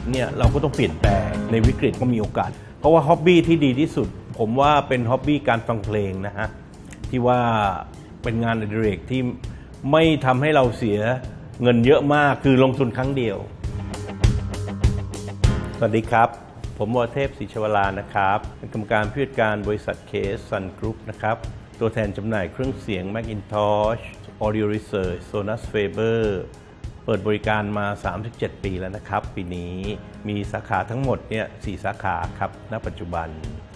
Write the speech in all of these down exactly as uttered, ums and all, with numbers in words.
เนี่ยเราก็ต้องเปลี่ยนแปลงในวิกฤตก็มีโอกาสเพราะว่าฮ็อบบี้ที่ดีที่สุดผมว่าเป็นฮ็อบบี้การฟังเพลงนะฮะที่ว่าเป็นงานอดิเรกที่ไม่ทำให้เราเสียเงินเยอะมากคือลงทุนครั้งเดียวสวัสดีครับผมวรเทพศรีชวรานะครับเป็นกรรมการผู้จัดการบริษัท เค เอส Sun Group นะครับตัวแทนจำหน่ายเครื่องเสียง Macintosh Audio Research Sonus Faber เปิดบริการมาสามสิบเจ็ดปีแล้วนะครับปีนี้มีสาขาทั้งหมดเนี่ยสี่สาขาครับณปัจจุบัน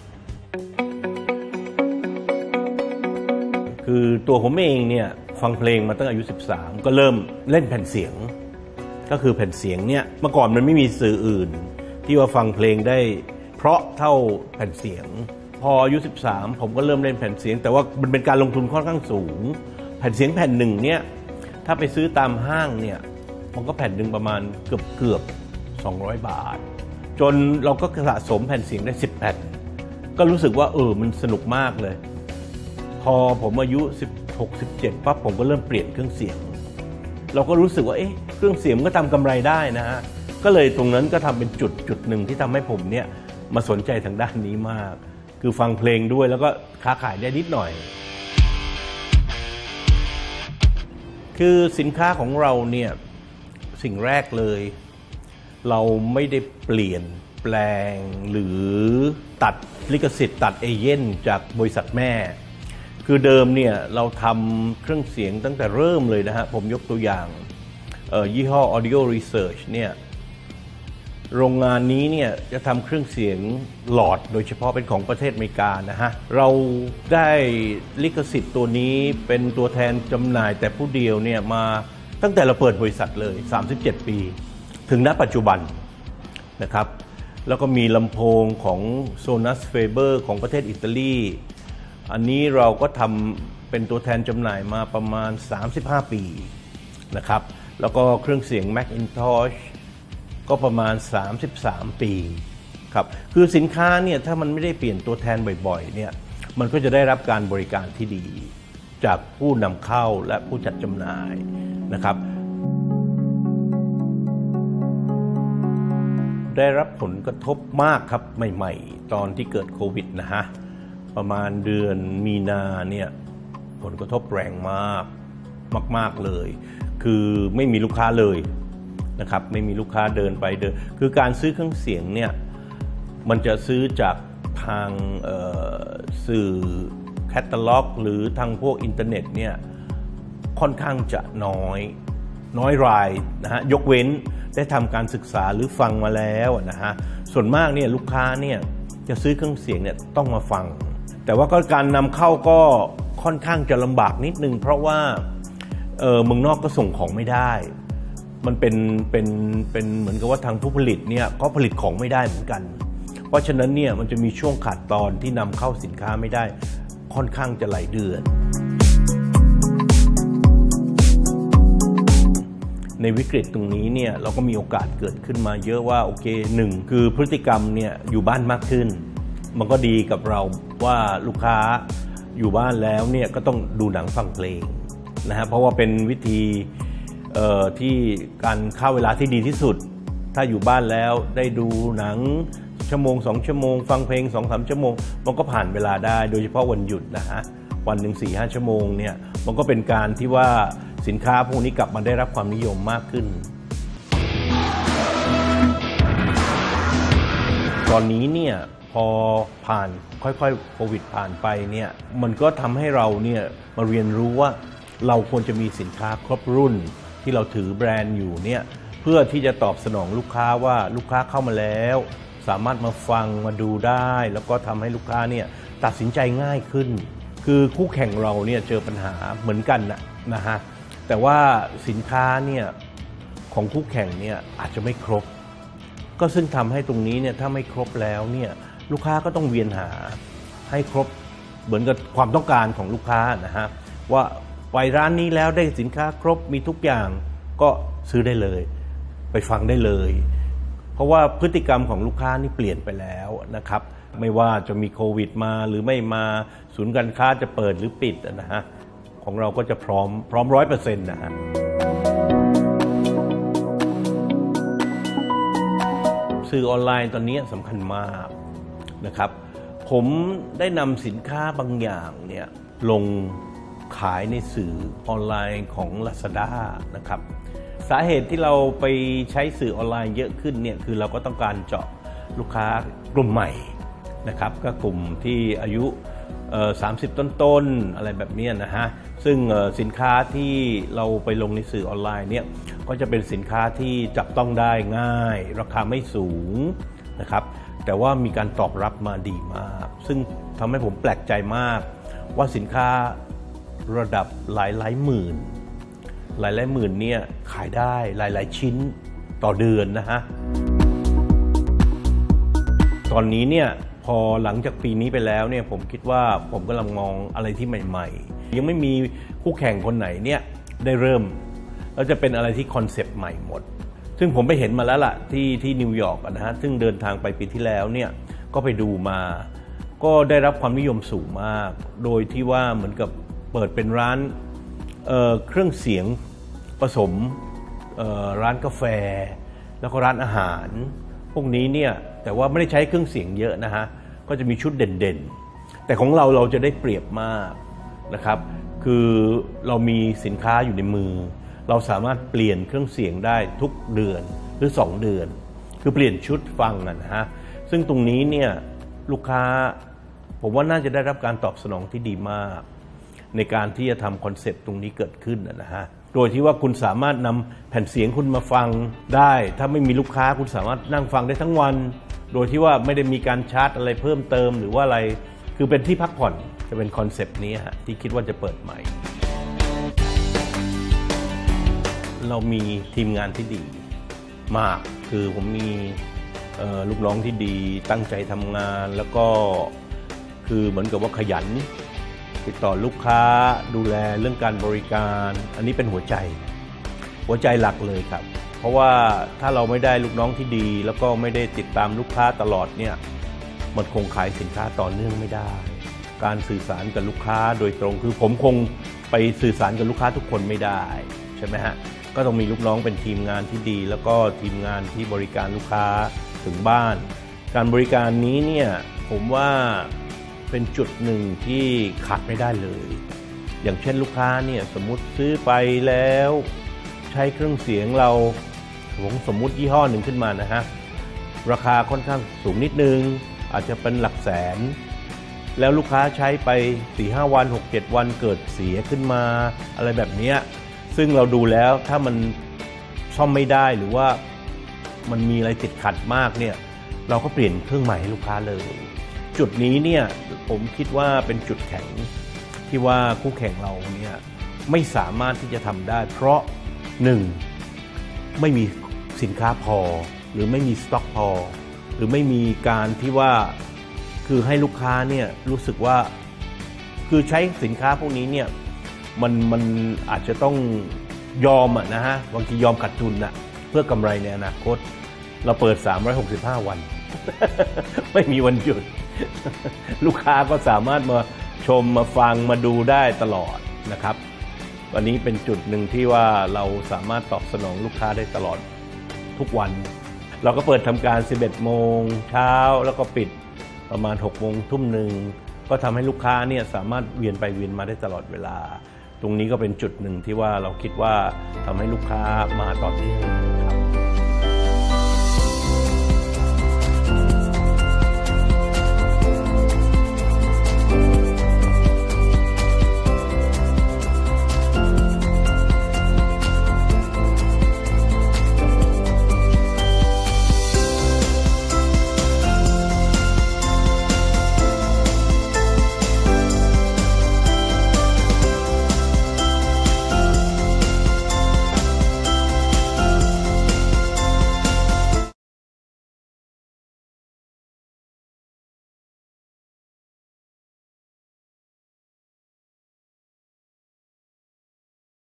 คือตัวผมเองเนี่ยฟังเพลงมาตั้งอายุสิบสามก็เริ่มเล่นแผ่นเสียงก็คือแผ่นเสียงเนี่ยเมื่อก่อนมันไม่มีสื่ออื่นที่ว่าฟังเพลงได้เพราะเท่าแผ่นเสียงพออายุสิบสามผมก็เริ่มเล่นแผ่นเสียงแต่ว่ามันเป็นการลงทุนค่อนข้างสูงแผ่นเสียงแผ่นหนึ่งเนี่ยถ้าไปซื้อตามห้างเนี่ยมันก็แผ่นหนึ่งประมาณเกือบเกือบสองร้อยบาทจนเราก็สะสมแผ่นเสียงได้สิบแผ่นก็รู้สึกว่าเออมันสนุกมากเลยพอผมอายุสิบหก สิบเจ็ดปั๊บผมก็เริ่มเปลี่ยนเครื่องเสียงเราก็รู้สึกว่าเอ๊ะเครื่องเสียงก็ทำกำไรได้นะฮะก็เลยตรงนั้นก็ทำเป็นจุดจุดหนึ่งที่ทำให้ผมเนี่ยมาสนใจทางด้านนี้มากคือฟังเพลงด้วยแล้วก็ค้าขายได้นิดหน่อยคือสินค้าของเราเนี่ยสิ่งแรกเลยเราไม่ได้เปลี่ยนแปลงหรือตัดลิขสิทธิ์ตัดเอเย่นจากบริษัทแม่คือเดิมเนี่ยเราทำเครื่องเสียงตั้งแต่เริ่มเลยนะฮะผมยกตัวอย่างยี่ห้อ Audio Research เนี่ยโรงงานนี้เนี่ยจะทำเครื่องเสียงหลอดโดยเฉพาะเป็นของประเทศอเมริกานะฮะเราได้ลิขสิทธิ์ตัวนี้เป็นตัวแทนจำหน่ายแต่ผู้เดียวเนี่ยมาตั้งแต่เราเปิดบริษัทเลยสามสิบเจ็ดปีถึงณปัจจุบันนะครับแล้วก็มีลำโพงของ Sonus Faber ของประเทศอิตาลีอันนี้เราก็ทำเป็นตัวแทนจำหน่ายมาประมาณสามสิบห้าปีนะครับแล้วก็เครื่องเสียง Macintosh ก็ประมาณสามสิบสามปีครับคือสินค้าเนี่ยถ้ามันไม่ได้เปลี่ยนตัวแทนบ่อยๆเนี่ยมันก็จะได้รับการบริการที่ดีจากผู้นำเข้าและผู้จัดจำหน่ายนะครับได้รับผลกระทบมากครับใหม่ๆตอนที่เกิดโควิดนะฮะประมาณเดือนมีนาเนี่ยผลกระทบแรงมากมากๆเลยคือไม่มีลูกค้าเลยนะครับไม่มีลูกค้าเดินไปเดินคือการซื้อเครื่องเสียงเนี่ยมันจะซื้อจากทางสื่อแคตตาล็อกหรือทางพวกอินเทอร์เน็ตเนี่ยค่อนข้างจะน้อยน้อยรายนะฮะยกเว้นได้ทำการศึกษาหรือฟังมาแล้วนะฮะส่วนมากเนี่ยลูกค้าเนี่ยจะซื้อเครื่องเสียงเนี่ยต้องมาฟังแต่ว่าก็การนำเข้าก็ค่อนข้างจะลำบากนิดนึงเพราะว่าเออเมืองนอกก็ส่งของไม่ได้มันเป็นเป็นเป็นเหมือนกับว่าทางผู้ผลิตเนี่ยก็ผลิตของไม่ได้เหมือนกันเพราะฉะนั้นเนี่ยมันจะมีช่วงขาดตอนที่นำเข้าสินค้าไม่ได้ค่อนข้างจะหลายเดือนในวิกฤตตรงนี้เนี่ยเราก็มีโอกาสเกิดขึ้นมาเยอะว่าโอเคหนึ่งคือพฤติกรรมเนี่ยอยู่บ้านมากขึ้นมันก็ดีกับเราว่าลูกค้าอยู่บ้านแล้วเนี่ยก็ต้องดูหนังฟังเพลงนะฮะเพราะว่าเป็นวิธีที่การเข้าเวลาที่ดีที่สุดถ้าอยู่บ้านแล้วได้ดูหนังชั่วโมงสองชั่วโมงฟังเพลง สองถึงสาม ชั่วโมงมันก็ผ่านเวลาได้โดยเฉพาะวันหยุดนะฮะวันหนึ่ง สี่ถึงห้า ชั่วโมงเนี่ยมันก็เป็นการที่ว่าสินค้าพวกนี้กลับมาได้รับความนิยมมากขึ้นตอนนี้เนี่ยพอผ่านค่อยๆโควิดผ่านไปเนี่ยมันก็ทำให้เราเนี่ยมาเรียนรู้ว่าเราควรจะมีสินค้าครบรุ่นที่เราถือแบรนด์อยู่เนี่ยเพื่อที่จะตอบสนองลูกค้าว่าลูกค้าเข้ามาแล้วสามารถมาฟังมาดูได้แล้วก็ทำให้ลูกค้าเนี่ยตัดสินใจง่ายขึ้นคือคู่แข่งเราเนี่ยเจอปัญหาเหมือนกันนะนะฮะแต่ว่าสินค้าเนี่ยของคู่แข่งเนี่ยอาจจะไม่ครบก็ซึ่งทำให้ตรงนี้เนี่ยถ้าไม่ครบแล้วเนี่ยลูกค้าก็ต้องเวียนหาให้ครบเหมือนกับความต้องการของลูกค้านะฮะว่าไปร้านนี้แล้วได้สินค้าครบมีทุกอย่างก็ซื้อได้เลยไปฟังได้เลยเพราะว่าพฤติกรรมของลูกค้านี่เปลี่ยนไปแล้วนะครับไม่ว่าจะมีโควิดมาหรือไม่มาศูนย์การค้าจะเปิดหรือปิดนะฮะของเราก็จะพร้อมพร้อมร้อยเปอร์เซ็นต์นะฮะสื่อออนไลน์ตอนนี้สำคัญมากนะครับผมได้นำสินค้าบางอย่างเนี่ยลงขายในสื่อออนไลน์ของ Lazada นะครับสาเหตุที่เราไปใช้สื่อออนไลน์เยอะขึ้นเนี่ยคือเราก็ต้องการเจาะลูกค้ากลุ่มใหม่นะครับก็กลุ่มที่อายุสามสิบต้นๆอะไรแบบนี้นะฮะซึ่งสินค้าที่เราไปลงในสื่อออนไลน์เนี่ยก็จะเป็นสินค้าที่จับต้องได้ง่ายราคาไม่สูงนะครับแต่ว่ามีการตอบรับมาดีมากซึ่งทำให้ผมแปลกใจมากว่าสินค้าระดับหลายหลายหมื่นหลายหลายหมื่นเนี่ยขายได้หลายหลายชิ้นต่อเดือนนะฮะตอนนี้เนี่ยพอหลังจากปีนี้ไปแล้วเนี่ยผมคิดว่าผมกำลังมองอะไรที่ใหม่ๆยังไม่มีคู่แข่งคนไหนเนี่ยได้เริ่มแล้วจะเป็นอะไรที่คอนเซปต์ใหม่หมดซึ่งผมไปเห็นมาแล้วล่ะที่ที่นิวยอร์กนะฮะซึ่งเดินทางไปปีที่แล้วเนี่ยก็ไปดูมาก็ได้รับความนิยมสูงมากโดยที่ว่าเหมือนกับเปิดเป็นร้าน เอ่อ เครื่องเสียงผสมร้านกาแฟแล้วก็ร้านอาหารพวกนี้เนี่ยแต่ว่าไม่ได้ใช้เครื่องเสียงเยอะนะฮะก็จะมีชุดเด่นๆแต่ของเราเราจะได้เปรียบมากนะครับคือเรามีสินค้าอยู่ในมือเราสามารถเปลี่ยนเครื่องเสียงได้ทุกเดือนหรือสองเดือนคือเปลี่ยนชุดฟังนะฮะซึ่งตรงนี้เนี่ยลูกค้าผมว่าน่าจะได้รับการตอบสนองที่ดีมากในการที่จะทำคอนเซปต์ตรงนี้เกิดขึ้นนะฮะโดยที่ว่าคุณสามารถนำแผ่นเสียงคุณมาฟังได้ถ้าไม่มีลูกค้าคุณสามารถนั่งฟังได้ทั้งวันโดยที่ว่าไม่ได้มีการชาร์จอะไรเพิ่มเติมหรือว่าอะไรคือเป็นที่พักผ่อนจะเป็นคอนเซปต์นี้ฮะที่คิดว่าจะเปิดใหม่เรามีทีมงานที่ดีมากคือผมมีลูกน้องที่ดีตั้งใจทำงานแล้วก็คือเหมือนกับว่าขยันติดต่อลูกค้าดูแลเรื่องการบริการอันนี้เป็นหัวใจหัวใจหลักเลยครับเพราะว่าถ้าเราไม่ได้ลูกน้องที่ดีแล้วก็ไม่ได้ติดตามลูกค้าตลอดเนี่ยมันคงขายสินค้าต่อเนื่องไม่ได้การสื่อสารกับลูกค้าโดยตรงคือผมคงไปสื่อสารกับลูกค้าทุกคนไม่ได้ใช่ไหมฮะก็ต้องมีลูกน้องเป็นทีมงานที่ดีแล้วก็ทีมงานที่บริการลูกค้าถึงบ้านการบริการนี้เนี่ยผมว่าเป็นจุดหนึ่งที่ขาดไม่ได้เลยอย่างเช่นลูกค้าเนี่ยสมมุติซื้อไปแล้วใช้เครื่องเสียงเราผมสมมุติยี่ห้อหนึ่งขึ้นมานะฮะราคาค่อนข้างสูงนิดนึงอาจจะเป็นหลักแสนแล้วลูกค้าใช้ไป สี่ห้า วัน หกเจ็ด วันเกิดเสียขึ้นมาอะไรแบบนี้ซึ่งเราดูแล้วถ้ามันซ่อมไม่ได้หรือว่ามันมีอะไรติดขัดมากเนี่ยเราก็เปลี่ยนเครื่องใหม่ให้ลูกค้าเลยจุดนี้เนี่ยผมคิดว่าเป็นจุดแข็งที่ว่าคู่แข่งเราเนี่ยไม่สามารถที่จะทำได้เพราะหนึ่งไม่มีสินค้าพอหรือไม่มีสต็อกพอหรือไม่มีการที่ว่าคือให้ลูกค้าเนี่ยรู้สึกว่าคือใช้สินค้าพวกนี้เนี่ยมันมันอาจจะต้องยอมอ่ะนะฮะบางทียอมขาดทุนอ่ะเพื่อกำไรในอนาคตเราเปิดสามร้อยหกสิบห้าวัน ไม่มีวันหยุด ลูกค้าก็สามารถมาชมมาฟังมาดูได้ตลอดนะครับวันนี้เป็นจุดหนึ่งที่ว่าเราสามารถตอบสนองลูกค้าได้ตลอดทุกวันเราก็เปิดทำการ สิบเอ็ดโมงเช้าแล้วก็ปิดประมาณหกโมงทุ่มหนึ่งก็ทำให้ลูกค้าเนี่ยสามารถเวียนไปเวียนมาได้ตลอดเวลาตรงนี้ก็เป็นจุดหนึ่งที่ว่าเราคิดว่าทำให้ลูกค้ามาต่อเนื่องครับ